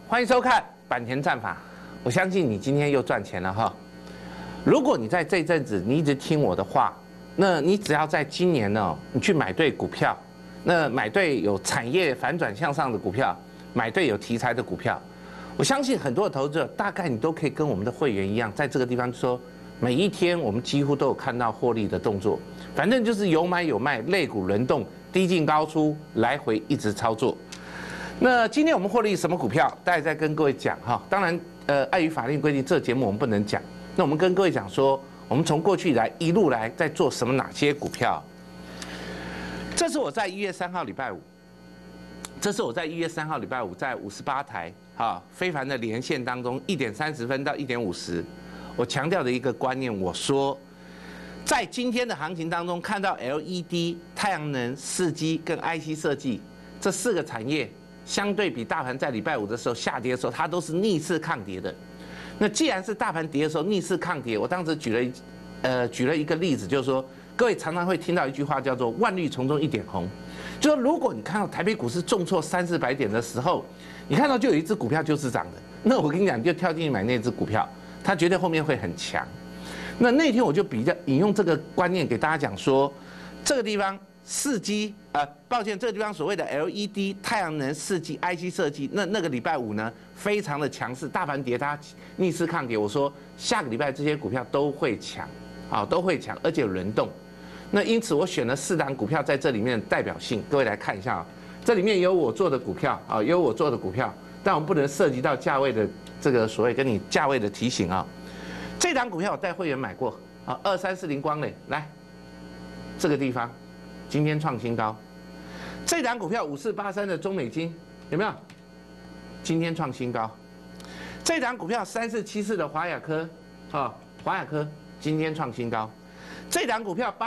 欢迎收看坂田战法。我相信你今天又赚钱了哈。如果你在这阵子你一直听我的话，那你只要在今年呢，你去买对股票，那买对有产业反转向上的股票，买对有题材的股票，我相信很多的投资者大概你都可以跟我们的会员一样，在这个地方说，每一天我们几乎都有看到获利的动作，反正就是有买有卖，类股轮动，低进高出，来回一直操作。那今天我们获利什么股票？待会再跟各位讲哈。当然，碍于法令规定，这个节目我们不能讲。那我们跟各位讲说，我们从过去以来一路来在做什么哪些股票。这是我在1月3号礼拜五，这是我在1月3号礼拜五在58台非凡的连线当中，1点30分到1点50，我强调的一个观念，我说，在今天的行情当中，看到 LED、太阳能、4G 跟 IC 设计这4个产业。相对比大盘在礼拜五的时候下跌的时候，它都是逆势抗跌的。那既然是大盘跌的时候逆势抗跌，我当时举了一个例子，就是说，各位常常会听到一句话叫做"万绿丛中一点红"，就是说如果你看到台北股市重挫300-400点的时候，你看到就有一只股票就是涨的，那我跟你讲，你就跳进去买那只股票，它绝对后面会很强。那天我就比较引用这个观念给大家讲说，这个地方。4G 抱歉，这个地方所谓的 LED、太阳能、4G、IC 设计，那个礼拜五呢，非常的强势，大盘跌它逆势抗跌。我说下个礼拜这些股票都会强，都会强，而且有轮动。那因此我选了4档股票在这里面的代表性，各位来看一下这里面有我做的股票有我做的股票，但我们不能涉及到价位的这个所谓跟你价位的提醒这档股票我带会员买过2340光磊，来这个地方。今天创新高，这档股票5483的中美金有没有？今天创新高，这档股票3474的华亚科华亚科今天创新高，这档股票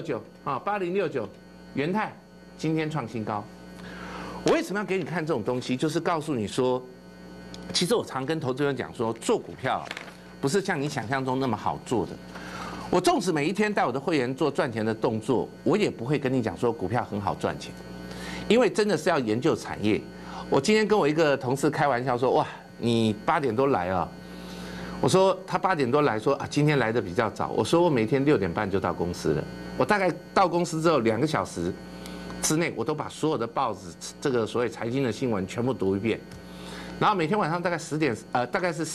8069元泰今天创新高。我为什么要给你看这种东西？就是告诉你说，其实我常跟投资人讲说，做股票不是像你想象中那么好做的。我纵使每一天带我的会员做赚钱的动作，我也不会跟你讲说股票很好赚钱，因为真的是要研究产业。我今天跟我一个同事开玩笑说，哇，你8点多来啊？我说他8点多来说今天来的比较早。我说我每天6点半就到公司了，我大概到公司之后2个小时之内，我都把所有的报纸这个所谓财经的新闻全部读一遍，然后每天晚上大概10点大概是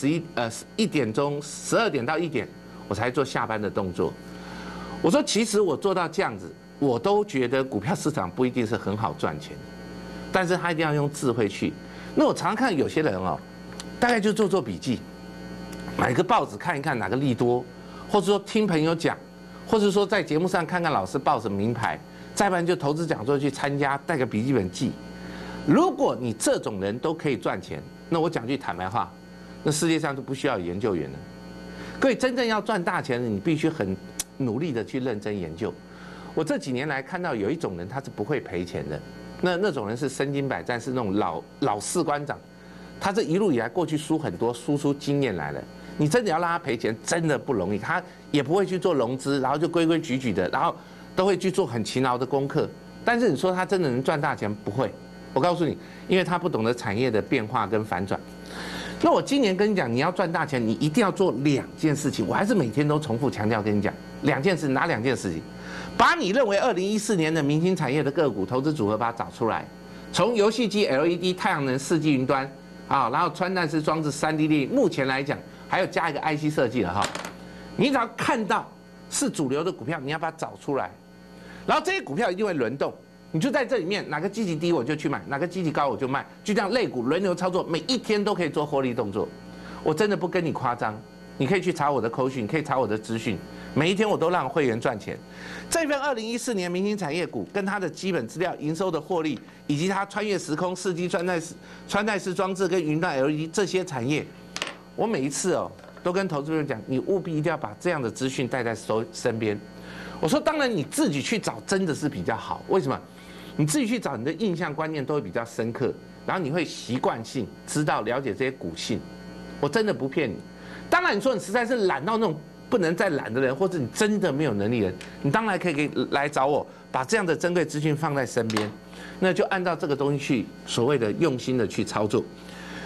1点钟12点到1点。我才做下班的动作。我说，其实我做到这样子，我都觉得股票市场不一定是很好赚钱，但是他一定要用智慧去。那我常常看有些人大概就做笔记，买个报纸看一看哪个利多，或者说听朋友讲，或者说在节目上看看老师报什么名牌，再不然就投资讲座去参加，带个笔记本记。如果你这种人都可以赚钱，那我讲句坦白话，那世界上就不需要研究员了。各位真正要赚大钱的，你必须很努力的去认真研究。我这几年来看到有一种人，他是不会赔钱的。那种人是身经百战，是那种老士官长，他这一路以来过去输很多，输出经验来了。你真的要让他赔钱，真的不容易。他也不会去做融资，然后就规规矩矩的，然后都会去做很勤劳的功课。但是你说他真的能赚大钱，不会。我告诉你，因为他不懂得产业的变化跟反转。那我今年跟你讲，你要赚大钱，你一定要做2件事情。我还是每天都重复强调跟你讲2件事，哪2件事情？把你认为2014年的明星产业的个股投资组合把它找出来，从游戏机、LED、太阳能、4G 云端然后穿戴式装置、3D 列印，目前来讲还有加一个 IC 设计了你只要看到是主流的股票，你要把它找出来，然后这些股票一定会轮动。你就在这里面，哪个基期低我就去买，哪个基期高我就卖，就这样类股轮流操作，每一天都可以做获利动作。我真的不跟你夸张，你可以去查我的口讯，你可以查我的资讯，每一天我都让会员赚钱。这份2014年明星产业股跟它的基本资料、营收的获利，以及它穿越时空、4G 穿戴式装置跟云端 LED 这些产业，我每一次都跟投资人讲，你务必一定要把这样的资讯带在身边。我说，当然你自己去找真的是比较好，为什么？你自己去找，你的印象观念都会比较深刻，然后你会习惯性知道了解这些股性。我真的不骗你。当然，你说你实在是懒到那种不能再懒的人，或者你真的没有能力的人，你当然可以来找我，把这样的珍贵资讯放在身边，那就按照这个东西去所谓的用心的去操作。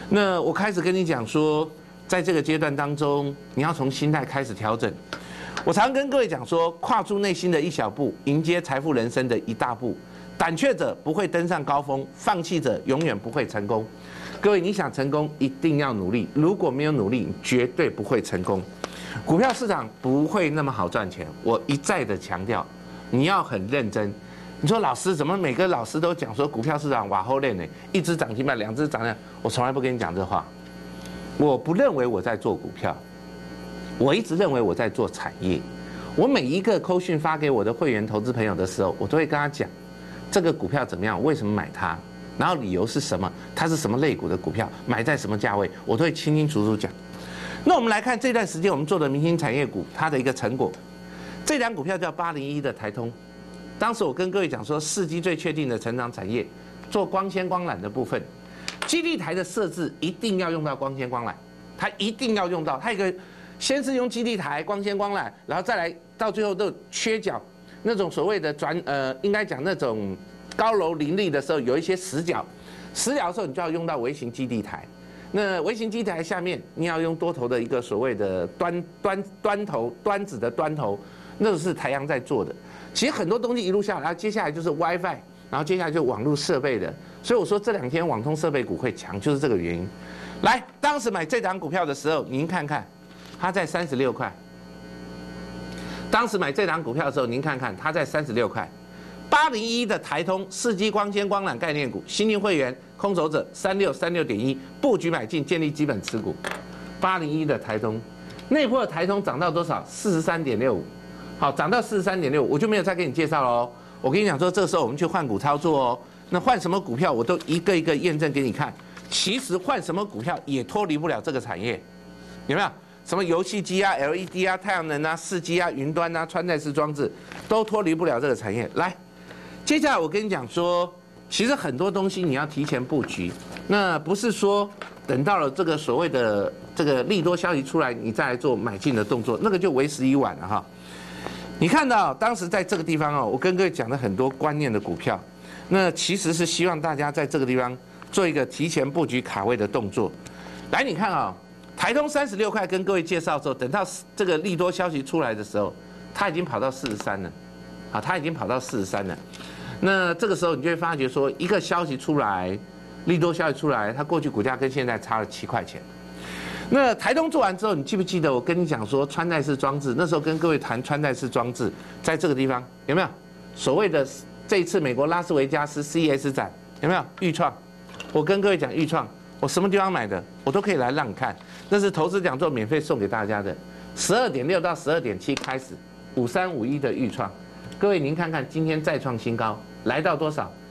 那我开始跟你讲说，在这个阶段当中，你要从心态开始调整。我常跟各位讲说，跨出内心的一小步，迎接财富人生的一大步。胆怯者不会登上高峰，放弃者永远不会成功。各位，你想成功，一定要努力。如果没有努力，你绝对不会成功。股票市场不会那么好赚钱，我一再的强调，你要很认真。你说老师怎么每个老师都讲说股票市场哇好练呢？一只涨停板，两只涨停板，我从来不跟你讲这话。我不认为我在做股票，我一直认为我在做产业。我每一个扣讯发给我的会员投资朋友的时候，我都会跟他讲。这个股票怎么样？为什么买它？然后理由是什么？它是什么类股的股票？买在什么价位？我都会清清楚楚讲。那我们来看这段时间我们做的明星产业股，它的一个成果。这档股票叫801的台通。当时我跟各位讲说，4G最确定的成长产业，做光纤光缆的部分，基地台的设置一定要用到光纤光缆，它一定要用到。它一个先是用基地台、光纤光缆，然后再来到最后都缺角。那种所谓的应该讲那种高楼林立的时候，有一些死角，死角的时候你就要用到微型基地台。那微型基地台下面你要用多头的一个所谓的端子的端头，那是台阳在做的。其实很多东西一路下来，然后接下来就是 WiFi， 然后接下来就网络设备的。所以我说这2天网通设备股会强，就是这个原因。来，当时买这档股票的时候，您看看，它在36块。当时买这档股票的时候，您看看它在36块。801的台通4G光纤光缆概念股，新进会员空手者3636.1布局买进，建立基本持股。801的台通，那波的台通涨到多少？43.65，好，涨到43.65，我就没有再给你介绍了哦。我跟你讲说，这个时候我们去换股操作哦。那换什么股票，我都一个一个验证给你看。其实换什么股票也脱离不了这个产业，有没有？什么游戏机啊、LED 啊、太阳能啊、4G 啊、云端啊、穿戴式装置，都脱离不了这个产业。来，接下来我跟你讲说，其实很多东西你要提前布局，那不是说等到了这个所谓的这个利多消息出来，你再来做买进的动作，那个就为时已晚了哈。你看到当时在这个地方哦，我跟各位讲了很多观念的股票，那其实是希望大家在这个地方做一个提前布局卡位的动作。来，你看啊。台通36块，跟各位介绍之后，等到这个利多消息出来的时候，它已经跑到43了，啊，它已经跑到43了。那这个时候你就会发觉说，一个消息出来，利多消息出来，它过去股价跟现在差了7块钱。那台通做完之后，你记不记得我跟你讲说穿戴式装置？那时候跟各位谈穿戴式装置，在这个地方有没有所谓的这一次美国拉斯维加斯 CES 展有没有预创？我跟各位讲预创。我什么地方买的，我都可以来让你看。那是投资讲座免费送给大家的，12.6到12.7开始，5351的预创。各位您看看，今天再创新高，来到多少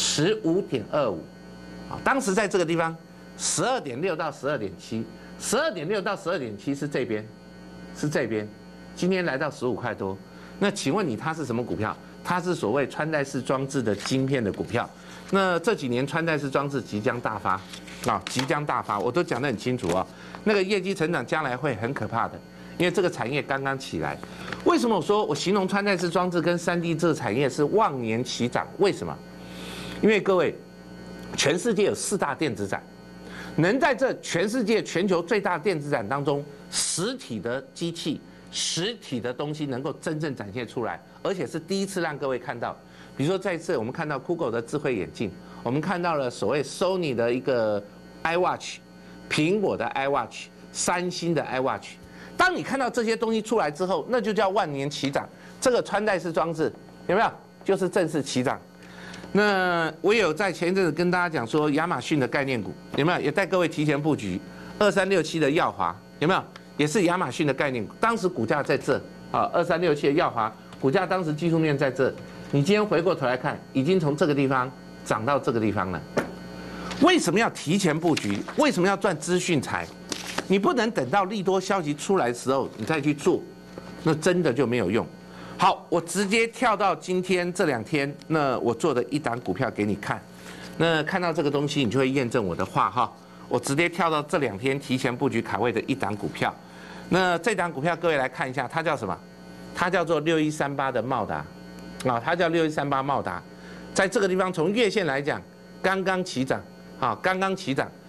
？15.25。啊，当时在这个地方，12.6到12.7，12.6到12.7是这边，是这边。今天来到15块多。那请问你它是什么股票？它是所谓穿戴式装置的晶片的股票。那这几年穿戴式装置即将大发，啊，即将大发，我都讲得很清楚啊。那个业绩成长将来会很可怕的，因为这个产业刚刚起来。为什么我说我形容穿戴式装置跟3D 这个产业是旺年齐涨？为什么？因为各位，全世界有4大电子展，能在这全世界全球最大电子展当中，实体的机器、实体的东西能够真正展现出来，而且是第一次让各位看到。比如说，在这我们看到 Google 的智慧眼镜，我们看到了所谓 Sony 的一个 iWatch， 苹果的 iWatch， 三星的 iWatch。当你看到这些东西出来之后，那就叫万年齐涨。这个穿戴式装置有没有？就是正式齐涨。那我有在前一阵子跟大家讲说，亚马逊的概念股有没有？也带各位提前布局2367的耀华有没有？也是亚马逊的概念股，当时股价在这啊，2367的耀华股价当时技术面在这。你今天回过头来看，已经从这个地方涨到这个地方了。为什么要提前布局？为什么要赚资讯财？你不能等到利多消息出来的时候你再去做，那真的就没有用。好，我直接跳到今天这2天，那我做的一档股票给你看。那看到这个东西，你就会验证我的话哈。我直接跳到这2天提前布局卡位的一档股票。那这档股票各位来看一下，它叫什么？它叫做6138的茂达。啊，它叫6138茂达，在这个地方从月线来讲，刚刚起涨，啊，刚刚起涨。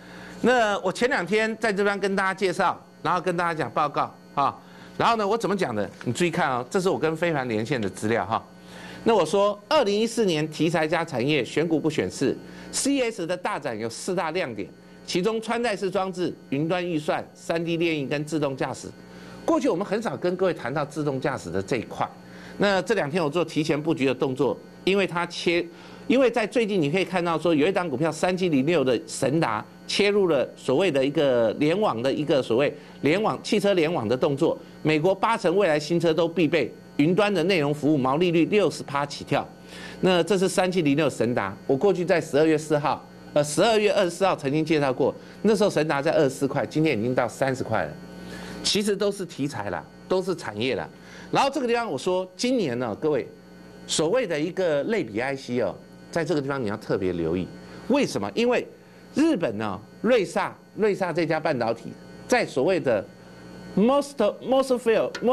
那我前2天在这边跟大家介绍，然后跟大家讲报告啊，然后呢，我怎么讲的？你注意看哦，这是我跟非凡连线的资料哈。那我说，2014年题材加产业选股不选市 ，CES 的大展有4大亮点，其中穿戴式装置、云端预算、3D 列印跟自动驾驶。过去我们很少跟各位谈到自动驾驶的这一块。那这2天我做提前布局的动作，因为在最近你可以看到说有一档股票3706的神达切入了所谓的一个联网的一个所谓汽车联网的动作，美国80%未来新车都必备云端的内容服务，毛利率60%起跳。那这是3706神达，我过去在12月24号曾经介绍过，那时候神达在24块，今天已经到30块了。其实都是题材啦，都是产业啦。然后这个地方我说，今年呢，各位所谓的一个类比 IC 哦，在这个地方你要特别留意，为什么？因为日本呢，瑞萨这家半导体在所谓的 MOSFET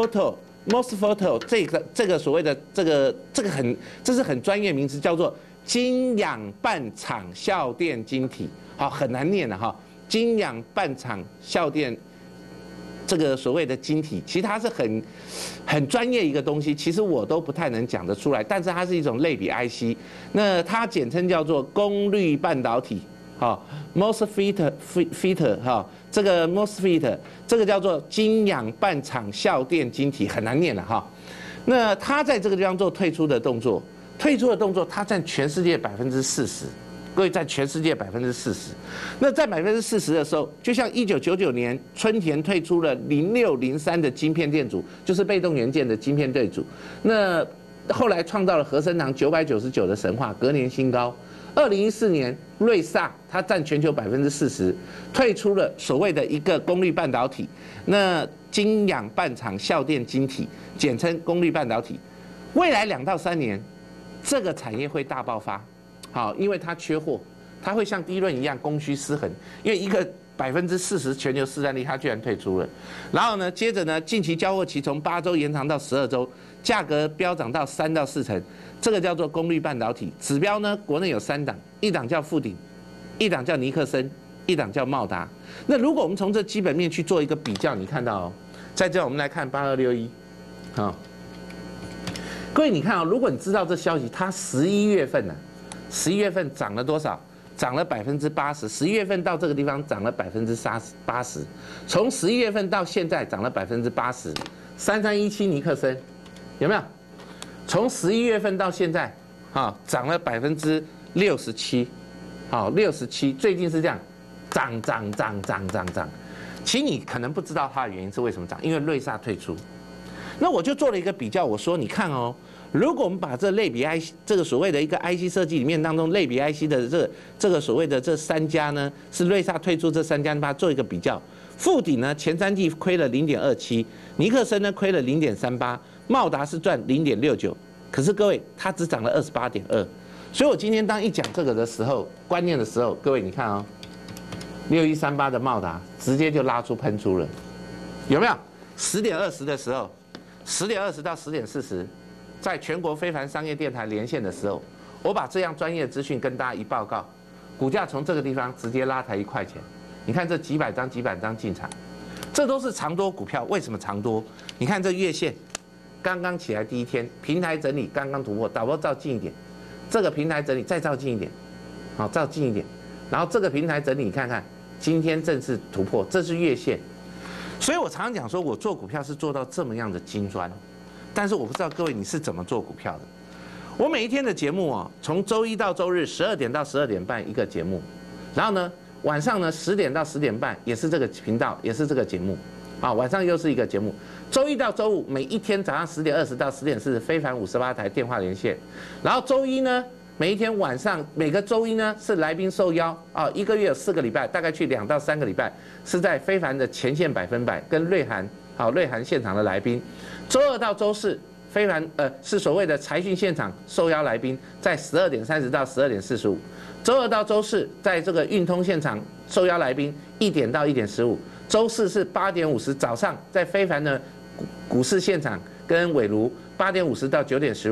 这个所谓的这是很专业名词，叫做晶氧半场效电晶体，好，很难念的哈，晶氧半场效电。这个所谓的晶体，其实它是很专业一个东西，其实我都不太能讲得出来，但是它是一种类比 IC， 那它简称叫做功率半导体，好 ，MOSFET 哈，这个 MOSFET 这个叫做晶氧半场效电晶体，很难念了哈。那它在这个地方做退出的动作，它占全世界40%。各位，在全世界40%，那在40%的时候，就像1999年春田退出了0603的晶片电阻，就是被动元件的晶片电阻，那后来创造了和生堂999的神话，隔年新高。2014年瑞萨它占全球40%，退出了所谓的一个功率半导体，那晶氧半场效电晶体，简称功率半导体。未来2到3年，这个产业会大爆发。好，因为它缺货，它会像第一轮一样供需失衡，因为一个40%全球市占率，它居然退出了。然后呢，接着呢，近期交货期从8周延长到12周，价格飙涨到3到4成，这个叫做功率半导体。指标呢，国内有3档，一档叫富鼎，一档叫尼克森，一档叫茂达。那如果我们从这基本面去做一个比较，你看到哦，在这我们来看8261，好，各位你看啊，如果你知道这消息，它11月份呢，11月份涨了多少？涨了80%，11月份到这个地方涨了80%，从11月份到现在涨了80%，3317尼克森有没有？从11月份到现在，涨了67%，好，67，最近是这样，涨。其实你可能不知道它的原因是为什么涨，因为瑞萨退出。那我就做了一个比较，我说你看哦。如果我们把这类比 IC 这个所谓的一个 IC 设计里面当中类比 IC 的这个所谓的这3家呢，是瑞萨退出这3家，把它做一个比较。富鼎呢前3季亏了0.27，尼克森呢亏了0.38，茂达是赚0.69，可是各位它只涨了28.2，所以我今天当一讲这个的时候，观念的时候，各位你看哦，6138的茂达直接就拉出喷出了，有没有？10:20的时候，10:20到10:40。在全国非凡商业电台连线的时候，我把这样专业的资讯跟大家一报告，股价从这个地方直接拉抬1块钱。你看这几百张进场，这都是长多股票。为什么长多？你看这月线刚刚起来第一天，平台整理刚刚突破，导播照近一点，这个平台整理再照近一点，好，照近一点，然后这个平台整理你看看，今天正式突破，这是月线。所以我常常讲说，我做股票是做到这么样的精专。但是我不知道各位你是怎么做股票的。我每一天的节目哦，从周一到周日12点到12点半一个节目，然后呢晚上呢10点到10点半也是这个频道，也是这个节目，啊，晚上又是一个节目。周一到周五每一天早上10:20到10:40非凡58台电话连线，然后周一呢每一天晚上每个周一呢是来宾受邀啊，一个月有4个礼拜，大概去2到3个礼拜是在非凡的前线100%跟瑞涵现场的来宾。周二到周四，非凡是所谓的财讯现场受邀来宾，在12:30到12:45。周二到周四，在这个运通现场受邀来宾1点到1点15。周四是8点50早上，在非凡的股市现场跟伟如8点50到9点15。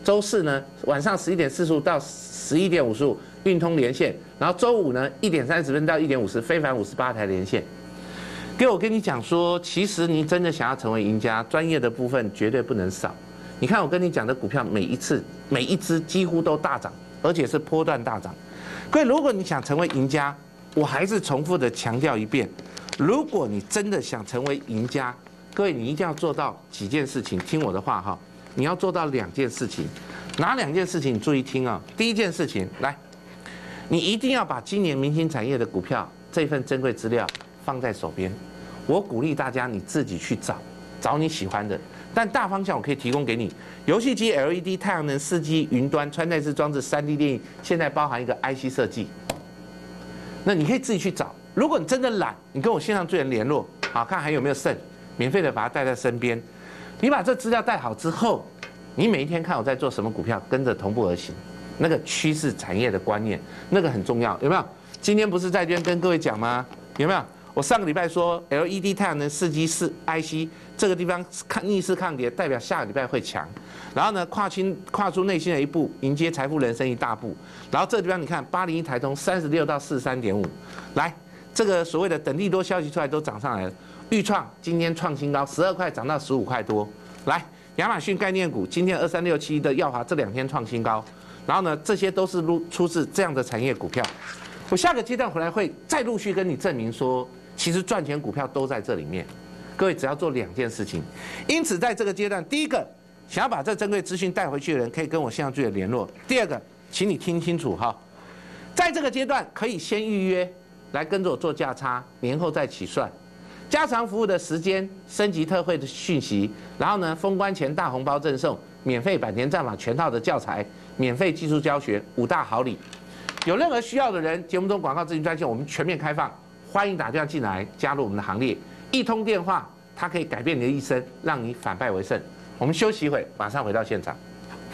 周四呢晚上11点45到11点55运通连线，然后周五呢1点30分到1点50非凡58台连线。我跟你讲说，其实你真的想要成为赢家，专业的部分绝对不能少。你看我跟你讲的股票，每一只几乎都大涨，而且是波段大涨。各位，如果你想成为赢家，我还是重复的强调一遍，如果你真的想成为赢家，各位你一定要做到几件事情，听我的话哈，你要做到2件事情。哪2件事情？你注意听啊。第一件事情，来，你一定要把今年明星产业的股票这份珍贵资料放在手边。我鼓励大家你自己去找你喜欢的，但大方向我可以提供给你。游戏机、LED、太阳能、4G、云端、穿戴式装置、3D 列印，现在包含一个 IC 设计。那你可以自己去找。如果你真的懒，你跟我线上资源联络，好看还有没有剩，免费的把它带在身边。你把这资料带好之后，你每一天看我在做什么股票，跟着同步而行。那个趋势产业的观念，那个很重要，有没有？今天不是在这边跟各位讲吗？有没有？我上个礼拜说 LED 太阳能4G IC 这个地方逆势抗跌，代表下个礼拜会强。然后呢，跨出内心的一步，迎接财富人生一大步。然后这个地方你看801台通36到43.5，来这个所谓的等利多消息出来都涨上来了。裕创今天创新高，12块涨到15块多。来，亚马逊概念股今天2367的耀华这2天创新高。然后呢，这些都是出自这样的产业股票。我下个阶段回来会再陆续跟你证明说，其实赚钱股票都在这里面。各位只要做2件事情。因此在这个阶段，第一个，想要把这珍贵资讯带回去的人，可以跟我线上资源联络。第二个，请你听清楚哈，在这个阶段可以先预约，来跟着我做价差，年后再起算。加长服务的时间，升级特惠的讯息，然后呢，封关前大红包赠送，免费坂田战法全套的教材，免费技术教学，5大好礼。有任何需要的人，节目中广告咨询专线我们全面开放，欢迎打电话进来加入我们的行列。一通电话，它可以改变你的一生，让你反败为胜。我们休息一会，马上回到现场。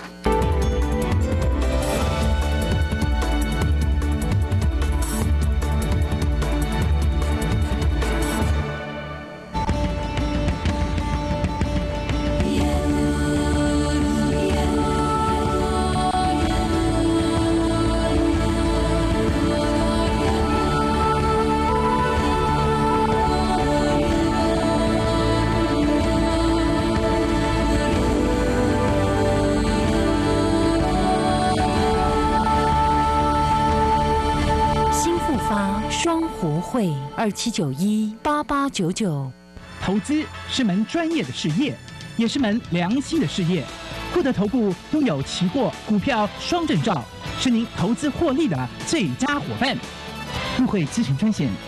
会27918899。 投资是门专业的事业，也是门良心的事业。固德投顾拥有期货、股票双证照，是您投资获利的最佳伙伴。入会咨询专线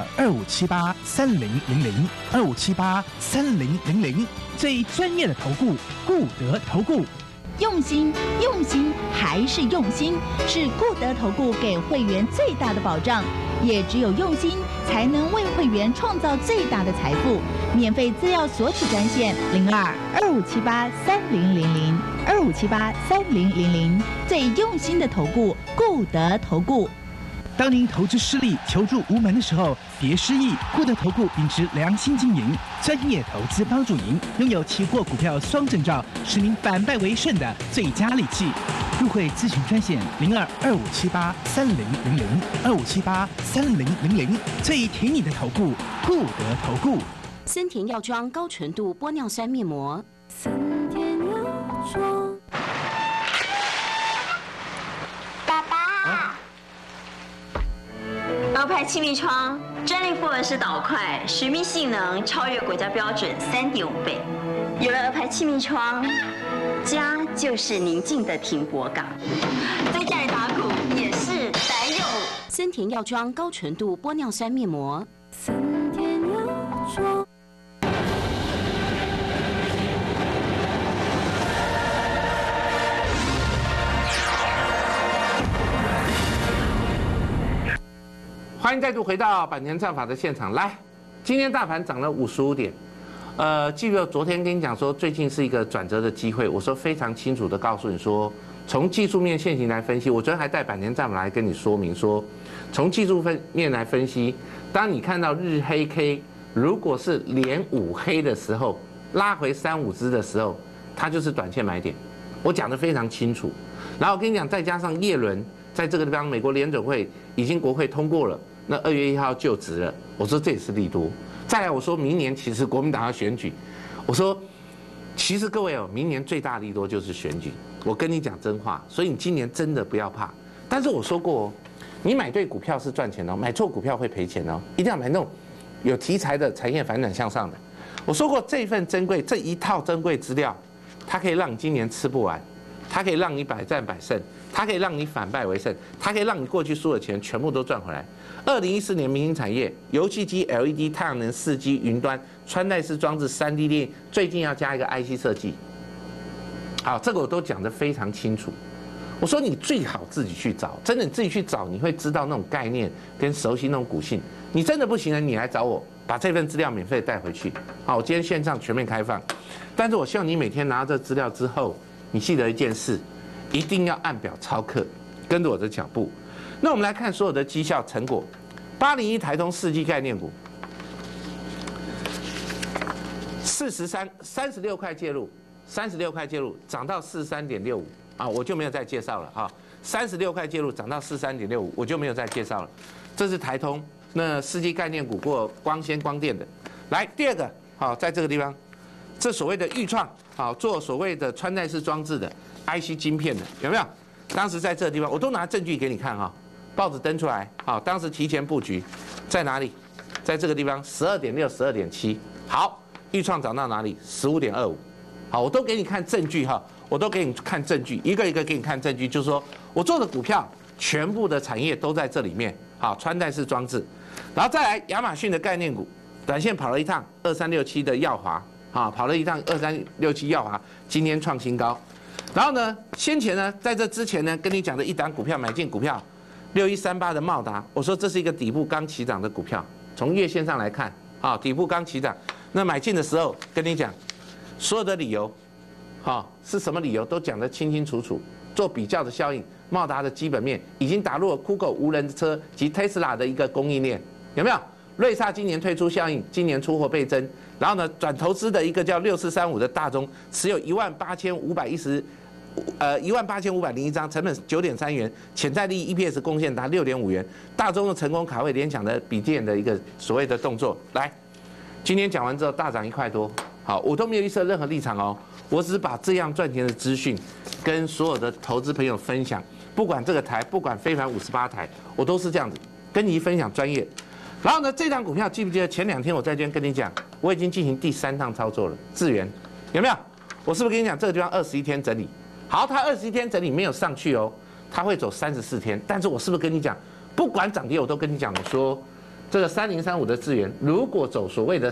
02-2578-3000，2578-3000，最专业的投顾固德投顾。 用心，用心还是用心，是固德投顾给会员最大的保障。也只有用心，才能为会员创造最大的财富。免费资料索取专线02-2578-3000，2578-3000，最用心的投顾固德投顾。 当您投资失利、求助无门的时候，别失意。固德投顾秉持良心经营，专业投资帮助您，拥有期货、股票双证照，使您反败为胜的最佳利器。入会咨询专线02-2578-3000，2578-3000，最挺你的投顾固德投顾。 森田药妆高纯度玻尿酸面膜。森田药妆。 爸爸。鹅牌气密窗专利复合式导块，水密性能超越国家标准3.5倍。有了鹅牌气密窗，家就是宁静的停泊港，在家里打鼓也是得有。 森田药妆高纯度玻尿酸面膜。森田药妆。 欢迎再度回到坂田战法的现场。来，今天大盘涨了55点。记得昨天跟你讲说，最近是一个转折的机会。我说非常清楚的告诉你说，从技术面现行来分析，我昨天还带坂田战法来跟你说明说，从技术面来分析，当你看到日黑 K 如果是连5黑的时候，拉回3、5只的时候，它就是短线买点。 我讲得非常清楚。然后我跟你讲，再加上叶伦在这个地方，美国联准会已经国会通过了，那2月1号就职了。我说这也是利多。再来，我说明年其实国民党要选举，我说其实各位哦，明年最大利多就是选举。我跟你讲真话，所以你今年真的不要怕。但是我说过哦，你买对股票是赚钱哦，买错股票会赔钱哦，一定要买那种有题材的产业反转向上的。我说过，这一套珍贵资料，它可以让你今年吃不完，它可以让你百战百胜，它可以让你反败为胜，它可以让你过去输的钱全部都赚回来。2014年明星产业，游戏机、LED、太阳能、4G、云端、穿戴式装置、3D 列印，最近要加一个 IC 设计。好，这个我都讲得非常清楚。我说你最好自己去找，真的你自己去找，你会知道那种概念跟熟悉那种股性。你真的不行了，你来找我，把这份资料免费带回去。好，我今天线上全面开放，但是我希望你每天拿到这资料之后，你记得一件事，一定要按表操课，跟着我的脚步。那我们来看所有的绩效成果，801台通4G概念股，36块介入，36块介入涨到43.65啊，我就没有再介绍了哈。36块介入涨到43.65，我就没有再介绍了。这是台通那4G概念股过光纤光电的。来，第二个好，在这个地方，这所谓的预创好做所谓的穿戴式装置的 IC 晶片的有没有？当时在这个地方我都拿证据给你看哈。报纸登出来，好，当时提前布局，在哪里？在这个地方，12.6、12.7，好，预创涨到哪里？15.25，好，我都给你看证据哈，我都给你看证据，一个一个给你看证据，就是说我做的股票全部的产业都在这里面，好，穿戴式装置，然后再来亚马逊的概念股，短线跑了一趟2367的耀华，好，跑了一趟2367耀华，今天创新高，然后呢，先前呢，在这之前呢，跟你讲的一档股票买进股票。6138的茂达，我说这是一个底部刚起涨的股票，从月线上来看，啊，底部刚起涨，那买进的时候跟你讲，所有的理由，好，是什么理由都讲得清清楚楚，做比较的效应，茂达的基本面已经打入了 Google 无人车及 Tesla 的一个供应链，有没有？瑞萨今年推出效应，今年出货倍增，然后呢，转投资的一个叫6435的大中，持有18501张，成本9.3元，潜在利益 EPS 贡献达6.5元。大中的成功卡位联想的笔电的一个所谓的动作，来，今天讲完之后大涨1块多，好，我都没有预设任何立场哦，我只是把这样赚钱的资讯跟所有的投资朋友分享，不管这个台，不管非凡58台，我都是这样子跟你分享专业。然后呢，这档股票记不记得前2天我在这边跟你讲，我已经进行第3趟操作了，智原有没有？我是不是跟你讲这个地方21天整理？好，它21天整理没有上去哦，它会走34天。但是我是不是跟你讲，不管涨跌，我都跟你讲了说，这个3035的智原，如果走所谓的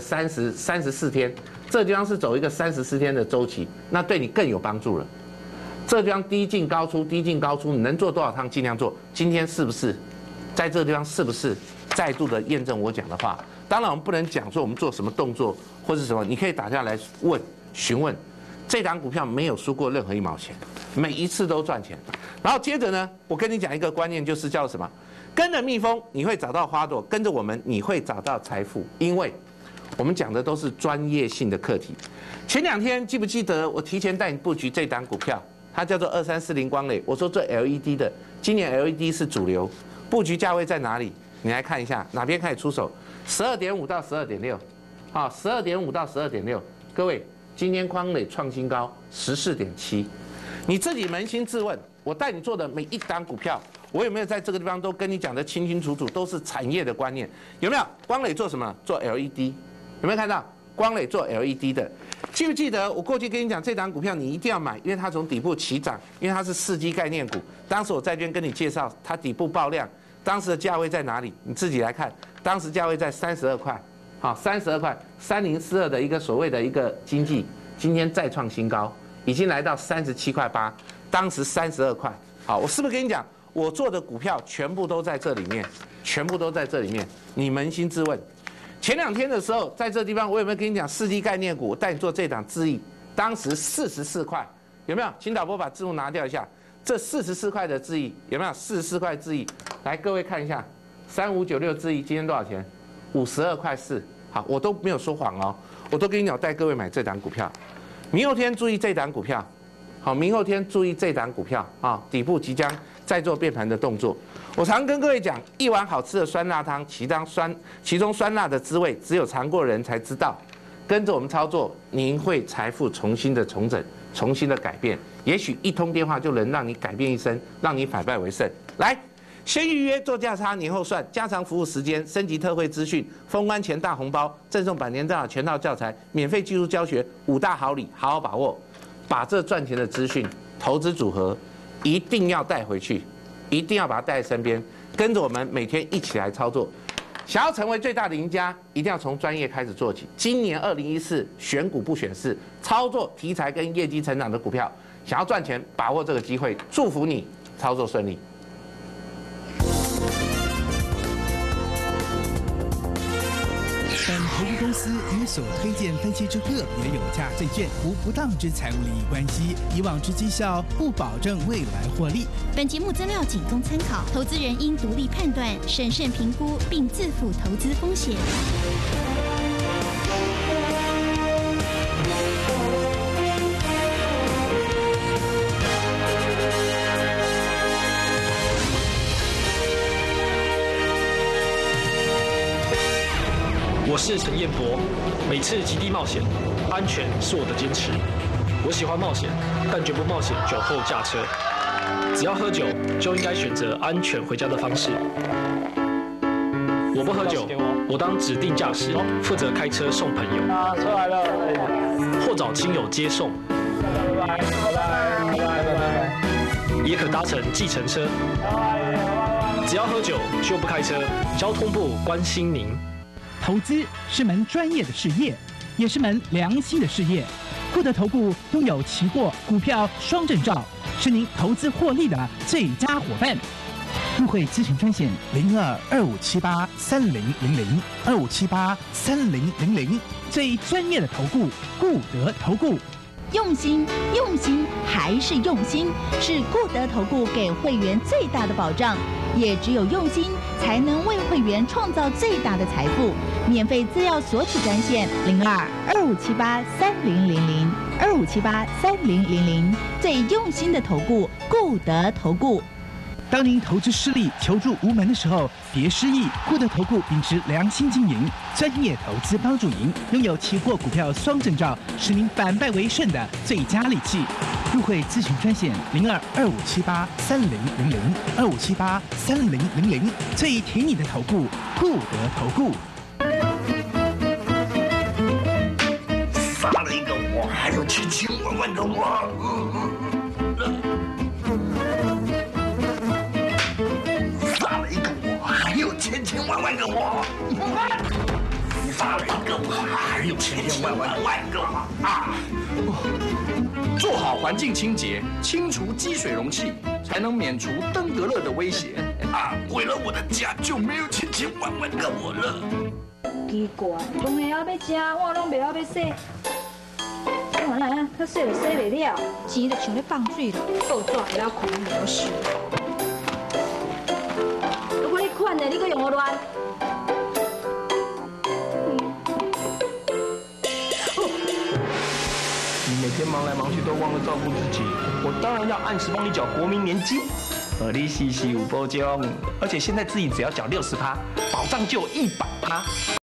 34天，这地方是走一个34天的周期，那对你更有帮助了。这地方低进高出，低进高出，你能做多少趟尽量做。今天是不是在这个地方是不是再度的验证我讲的话？当然我们不能讲说我们做什么动作或是什么，你可以打下来问询问。这档股票没有输过任何1毛钱，每一次都赚钱。然后接着呢，我跟你讲一个观念，就是叫什么？跟着蜜蜂你会找到花朵，跟着我们你会找到财富。因为我们讲的都是专业性的课题。前2天记不记得我提前带你布局这档股票？它叫做2340光磊。我说做 LED 的，今年 LED 是主流，布局价位在哪里？你来看一下哪边开始出手？12.5到12.6，好，12.5到12.6，各位。今天光磊创新高14.7，你自己扪心自问，我带你做的每一档股票，我有没有在这个地方都跟你讲得清清楚楚，都是产业的观念，有没有？光磊做什么？做 LED， 有没有看到？光磊做 LED 的，记不记得我过去跟你讲这档股票你一定要买，因为它从底部起涨，因为它是4G 概念股。当时我在这边跟你介绍，它底部爆量，当时的价位在哪里？你自己来看，当时价位在32块。好，32块，3042的一个所谓的一个经济，今天再创新高，已经来到37块8，当时32块。好，我是不是跟你讲，我做的股票全部都在这里面，全部都在这里面，你扪心自问。前2天的时候，在这地方我有没有跟你讲4G 概念股？我带你做这档智易，当时44块，有没有？请导播把字幕拿掉一下，这44块的智易有没有？44块智易，来各位看一下，3596智易今天多少钱？52块4，好，我都没有说谎哦，我都跟你讲带各位买这档股票。明后天注意这档股票， 好，明后天注意这档股票啊，底部即将再做变盘的动作。我常跟各位讲，一碗好吃的酸辣汤，其中酸辣的滋味，只有尝过的人才知道。跟着我们操作，您会财富重新的重整，重新的改变。也许一通电话就能让你改变一生，让你反败为胜。来，先预约做价差，年后算，加长服务时间，升级特惠资讯，封关前大红包，赠送百年证的全套教材，免费技术教学，5大好礼，好好把握。把这赚钱的资讯、投资组合一定要带回去，一定要把它带在身边，跟着我们每天一起来操作。想要成为最大的赢家，一定要从专业开始做起。今年2014选股不选市，操作题材跟业绩成长的股票，想要赚钱，把握这个机会，祝福你操作顺利。 本投资公司与所推荐分析之个别有价证券无不当之财务利益关系，以往之绩效不保证未来获利。 本节目资料仅供参考，投资人应独立判断、审慎评估，并自负投资风险。 我是陈彦博，每次极地冒险，安全是我的坚持。我喜欢冒险，但绝不冒险酒后驾车。只要喝酒，就应该选择安全回家的方式。我不喝酒，我当指定驾驶，负责开车送朋友， 出来了， 或找亲友接送，也可搭乘计程车。只要喝酒就不开车，交通部关心您。 投资是门专业的事业，也是门良心的事业。固德投顾拥有期货、股票双证照，是您投资获利的最佳伙伴。入会咨询专线02-2578-3000，2578-3000，最专业的投顾，固德投顾。 用心，用心还是用心，是固德投顾给会员最大的保障。也只有用心，才能为会员创造最大的财富。免费资料索取专线02-2578-3000，2578-3000，最用心的投顾，固德投顾。 当您投资失利、求助无门的时候，别失意。固德投顾秉持良心经营，专业投资帮助您，拥有期货、股票双证照，使您反败为胜的最佳利器。入会咨询专线02-2578-3000，2578-3000，最挺你的投顾，固德投顾。 杀了一个我，还有千千万万个我。杀了一个我，还有千千万万个我。杀了一个我，还有千千万万个我啊！ 做好环境清洁，清除积水容器，才能免除登革热的威胁啊！毁了我的家，就没有千千万万个我了。 奇怪，拢会晓要吃，我拢袂晓要洗。我来啊，他洗就洗袂了，钱就像咧放水了，报纸会了看无事。如果你款的，你搁用我乱？ 你每天忙来忙去都忘了照顾自己，我当然要按时帮你缴国民年金，利息有保障，而且现在自己只要缴60%，保障就100%。